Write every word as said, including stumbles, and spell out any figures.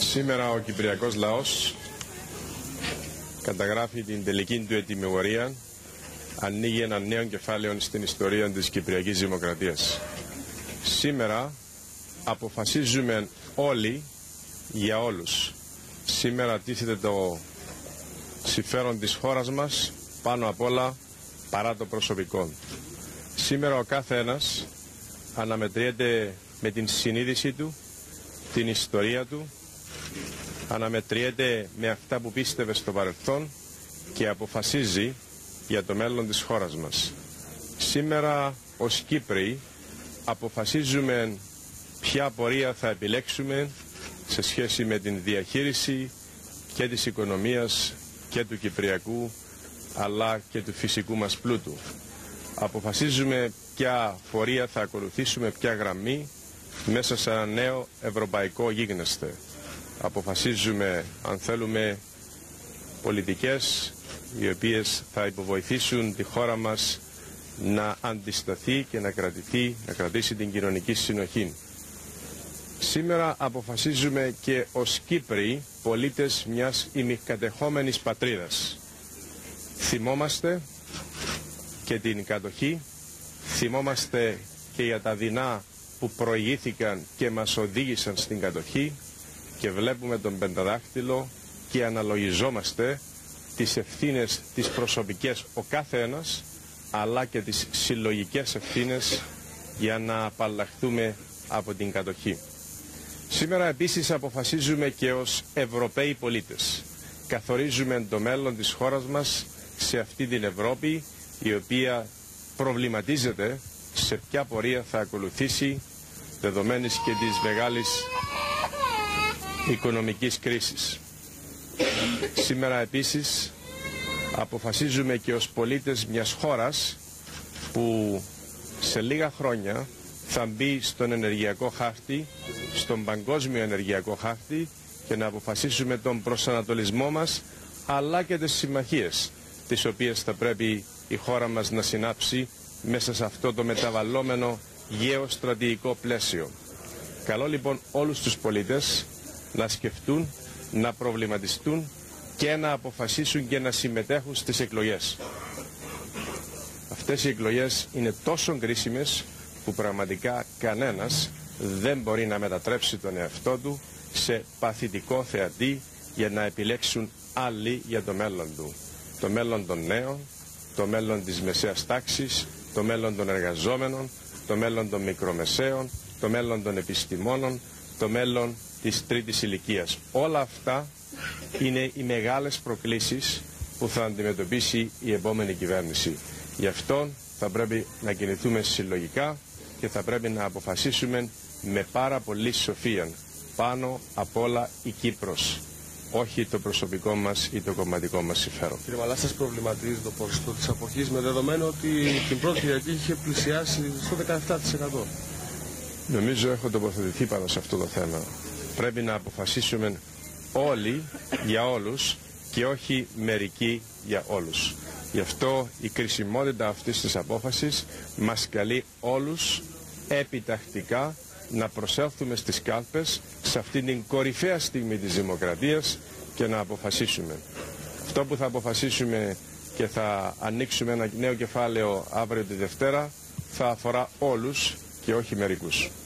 Σήμερα ο Κυπριακός λαός καταγράφει την τελική του ετυμηγορία, ανοίγει ένα νέο κεφάλαιο στην ιστορία της Κυπριακής Δημοκρατίας. Σήμερα αποφασίζουμε όλοι για όλους. Σήμερα τίθεται το συμφέρον της χώρας μας πάνω απ' όλα παρά το προσωπικό. Σήμερα ο κάθε ένας αναμετριέται με την συνείδησή του, την ιστορία του, αναμετριέται με αυτά που πίστευε στο παρελθόν και αποφασίζει για το μέλλον της χώρας μας. Σήμερα ως Κύπροι αποφασίζουμε ποια πορεία θα επιλέξουμε σε σχέση με την διαχείριση και της οικονομίας και του Κυπριακού αλλά και του φυσικού μας πλούτου. Αποφασίζουμε ποια πορεία θα ακολουθήσουμε, ποια γραμμή μέσα σε ένα νέο ευρωπαϊκό γίγνεσθε. Αποφασίζουμε αν θέλουμε πολιτικές οι οποίες θα υποβοηθήσουν τη χώρα μας να αντισταθεί και να κρατηθεί, να κρατήσει την κοινωνική συνοχή. Σήμερα αποφασίζουμε και ως Κύπροι πολίτες μιας ημικατεχόμενης πατρίδας. Θυμόμαστε και την κατοχή, θυμόμαστε και για τα δεινά που προηγήθηκαν και μας οδήγησαν στην κατοχή και βλέπουμε τον πενταδάχτυλο και αναλογιζόμαστε τις ευθύνες τις προσωπικές ο κάθε ένας αλλά και τις συλλογικές ευθύνες για να απαλλαχθούμε από την κατοχή. Σήμερα επίσης αποφασίζουμε και ως Ευρωπαίοι πολίτες. Καθορίζουμε το μέλλον της χώρας μας σε αυτή την Ευρώπη η οποία προβληματίζεται σε ποια πορεία θα ακολουθήσει δεδομένης και της μεγάλης οικονομικής κρίσης. Σήμερα επίσης αποφασίζουμε και ως πολίτες μιας χώρας που σε λίγα χρόνια θα μπει στον ενεργειακό χάρτη, στον παγκόσμιο ενεργειακό χάρτη και να αποφασίσουμε τον προσανατολισμό μας αλλά και τις συμμαχίες τις οποίες θα πρέπει η χώρα μας να συνάψει μέσα σε αυτό το μεταβαλλόμενο γεωστρατηγικό πλαίσιο. Καλώ λοιπόν όλους τους πολίτες να σκεφτούν, να προβληματιστούν και να αποφασίσουν και να συμμετέχουν στις εκλογές. Αυτές οι εκλογές είναι τόσο κρίσιμες που πραγματικά κανένας δεν μπορεί να μετατρέψει τον εαυτό του σε παθητικό θεατή για να επιλέξουν άλλοι για το μέλλον του. Το μέλλον των νέων, το μέλλον της μεσαίας τάξης, το μέλλον των εργαζόμενων, το μέλλον των μικρομεσαίων, το μέλλον των επιστημόνων, το μέλλον της τρίτης ηλικίας. Όλα αυτά είναι οι μεγάλες προκλήσεις που θα αντιμετωπίσει η επόμενη κυβέρνηση. Γι' αυτό θα πρέπει να κινηθούμε συλλογικά και θα πρέπει να αποφασίσουμε με πάρα πολύ σοφία. Πάνω απ' όλα η Κύπρος, όχι το προσωπικό μας ή το κομματικό μας συμφέρον. Κύριε Μαλά, σας προβληματίζει το ποσοστό της αποχής με δεδομένο ότι την πρώτη Κυριακή είχε πλησιάσει στο δεκαεπτά τοις εκατό. Νομίζω έχω τοποθετηθεί πάνω σε αυτό το θέμα. Πρέπει να αποφασίσουμε όλοι για όλους και όχι μερικοί για όλους. Γι' αυτό η κρισιμότητα αυτής της απόφασης μας καλεί όλους επιτακτικά να προσέλθουμε στις κάλπες σε αυτήν την κορυφαία στιγμή της δημοκρατίας και να αποφασίσουμε. Αυτό που θα αποφασίσουμε και θα ανοίξουμε ένα νέο κεφάλαιο αύριο τη Δευτέρα θα αφορά όλους και όχι μερικούς.